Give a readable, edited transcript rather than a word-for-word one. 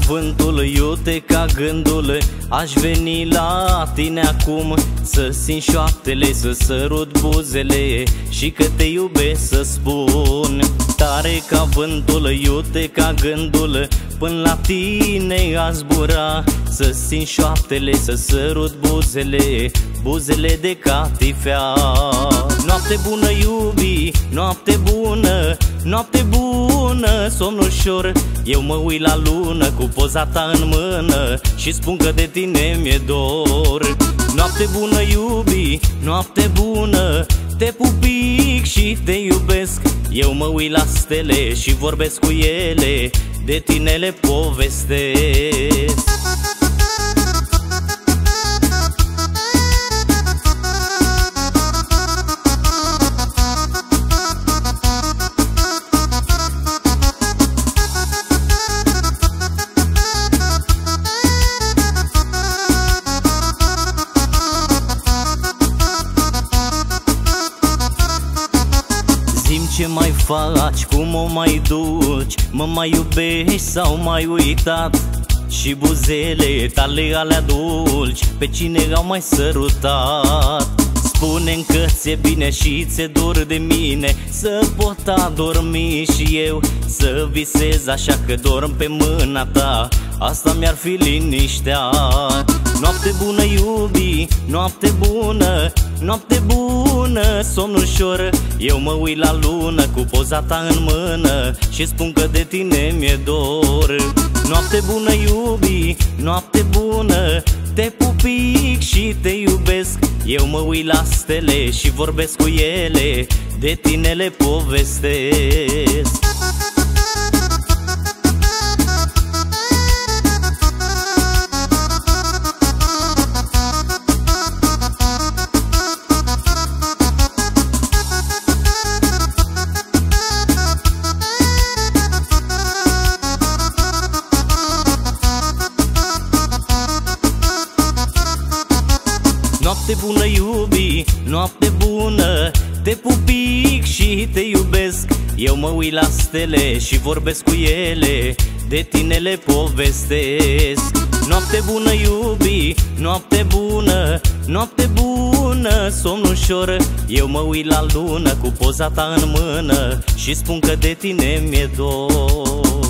vântul, iute ca gândul. Aș veni la tine acum, să simt șoaptele, să sărut buzele și că te iubesc să spun. Tare ca vântul, iute ca gândul, până la tine a zbura, să simt șoaptele, să sărut buzele, buzele de catifea. Noapte bună, iubi, noapte bună, noapte bună, somn ușor. Eu mă uit la lună cu poza ta în mână și spun că de tine mi-e dor. Noapte bună, iubi, noapte bună, te pupic și te iubesc. Eu mă uit la stele și vorbesc cu ele, de tine le povestesc. Ce mai faci, cum o mai duci, mă mai iubești sau m-ai uitat? Și buzele tale alea dulci, pe cine au mai sărutat? Spune-mi că ți-e bine și ți-e dor de mine, să pot adormi și eu, să visez așa că dorm pe mâna ta, asta mi-ar fi liniștea. Noapte bună, iubi, noapte bună, noapte bună, somn ușor. Eu mă uit la lună cu poza ta în mână și spun că de tine mi-e dor. Noapte bună, iubi, noapte bună, te pupic și te iubesc. Eu mă uit la stele și vorbesc cu ele, de tine le povestesc. Noapte bună, iubi, noapte bună, te pupic și te iubesc. Eu mă uit la stele și vorbesc cu ele, de tine le povestesc. Noapte bună, iubi, noapte bună, noapte bună, somn ușor. Eu mă uit la lună cu poza ta în mână și spun că de tine mi-e dor.